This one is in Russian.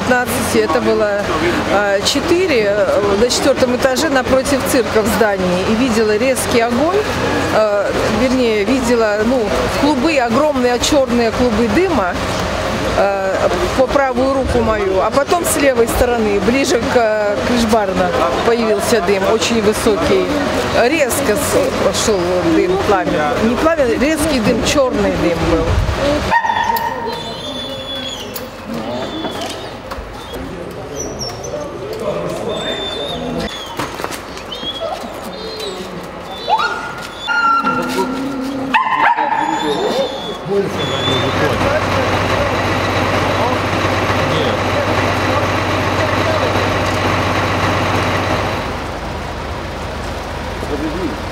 15, это было 4, на 4-м этаже напротив цирка в здании. И видела резкий огонь, вернее, видела клубы, огромные черные клубы дыма по правую руку мою, а потом с левой стороны, ближе к Крышбарна, появился дым, очень высокий. Резко шел дым, пламя. Не пламя, резкий дым, черный дым был. Подожди.